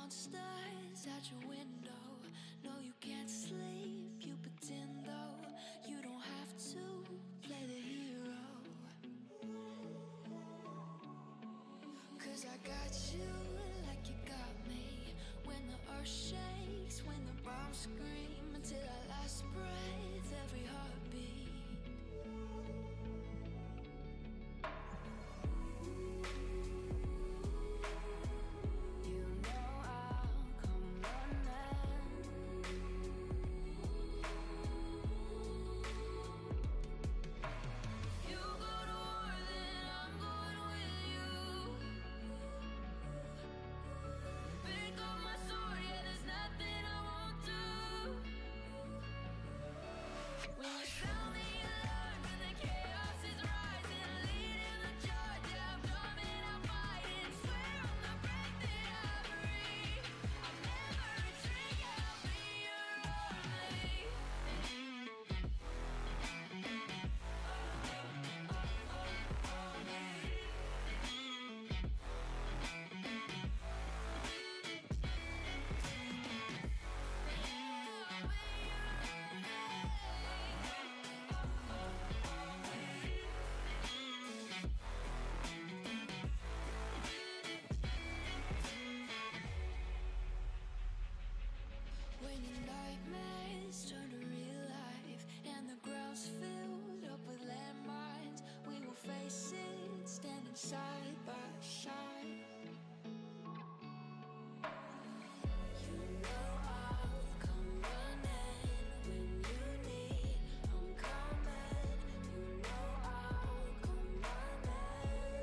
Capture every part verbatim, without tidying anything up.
monsters at your window. No, you can't sleep, you pretend though. You don't have to play the hero. Cause I got you like you got me. When the earth shakes, when the bombs scream, until our last breath, every heartbeat. When your nightmares turn to real life and the ground's filled up with landmines, we will face it standing side by side. You know I'll come running when you need. I'm coming. You know I'll come running.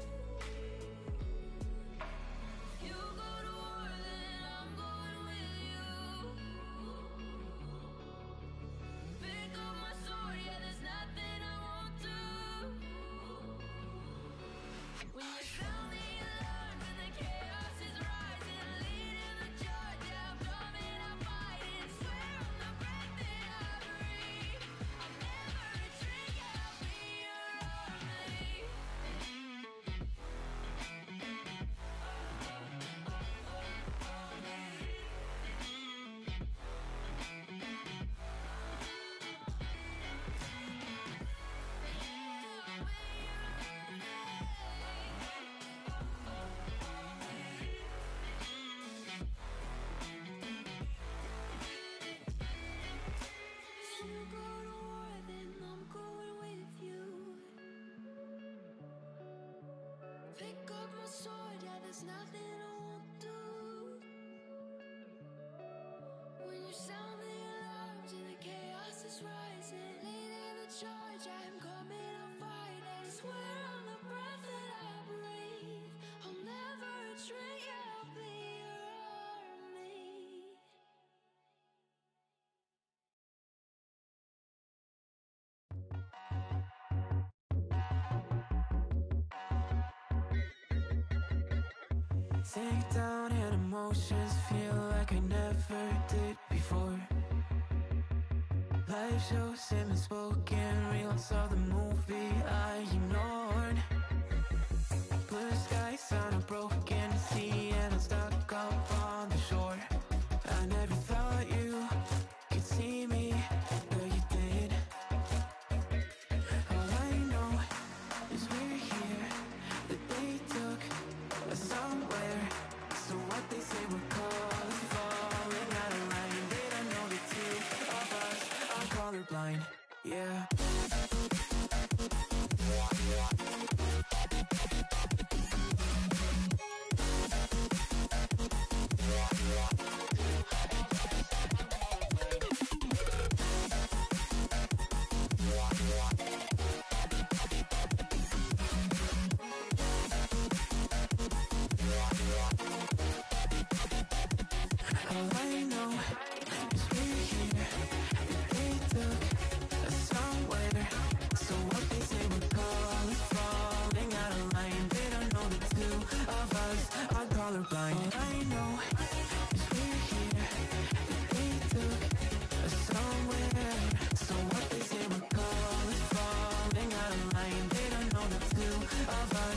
If you go to war, then I'm going with you. Pick up my sword, yeah, there's nothing I won't do. When you sound the alarm and the chaos is rising, leading the charge, yeah, I'm coming, I'm fighting. Swear on the breath that I breathe, I'll never retreat, yeah, I'll be your army. If you go to war, then I'm going with you. Pick up my sword, yeah, there's nothing I won't do. When you sound the alarms and the chaos is rising, leading the charge, I'm coming, I'm fighting. Swear on the breath that I breathe, I'll never retreat, yeah, I'll be your army. Sink down and emotions feel like I never did before. Live shows and unspoken reels of the movie I ignored. Blue skies on a broken sea and I'm stuck up on the shore. I never thought you could see me, but you did. All I know is we're here, that they took us somewhere. So what they say we're calling, falling out of line. They don't know the two of us are colorblind, yeah. All I know is we're here, that they took us somewhere. So what they say we're calling, falling out of line. They don't know the two of us are colorblind. All I know is we're here, that they took us somewhere. So what they say we're calling, falling out of line. They don't know the two of us. us are colorblind, yeah.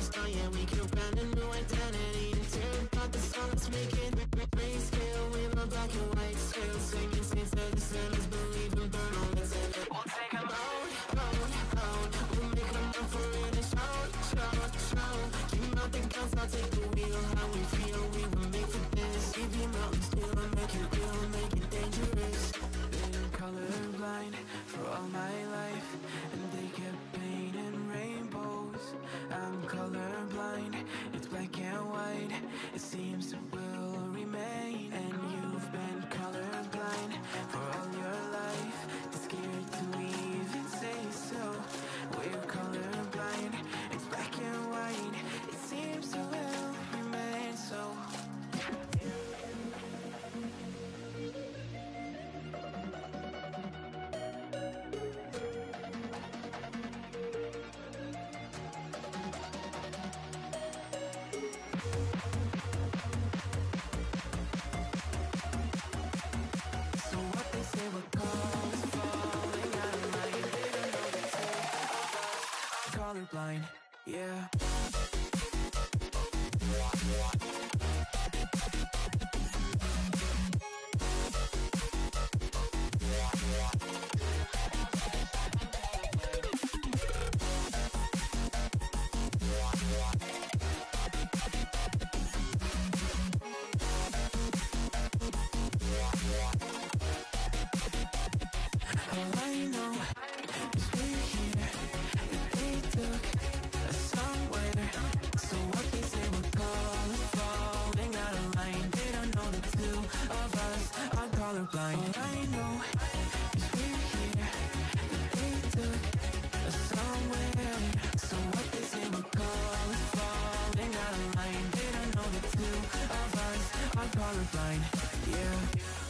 Oh yeah, we can find a new identity and tear apart the song, let's make it grayscale. We love black and white scale, singing saints of the sinners, believe and burn all that's in it. We'll take them out, out, out. We'll make them run for it and shout, shout, shout. Dream out the guns, I'll take the wheel. How we feel, we were made for this. C P mountains still, make it real, make it dangerous. Been colorblind for all my life, and they kept painting rainbows. I'm colorblind, it's black and white. It seems it will remain. And you've been colorblind for all your life, too scared to even say so. We're colorblind, it's black and white. It seems it will remain so. So what they say, we're colors falling out of line. They don't know the two of us are colorblind, yeah. All I know is we're here, that they took us somewhere. So what they say, we're colors falling out of line. They don't know the two of us are colorblind. All I know is we're here, that they took us somewhere. So what they say, we're colors falling out of line. They don't know the two of us are colorblind, yeah.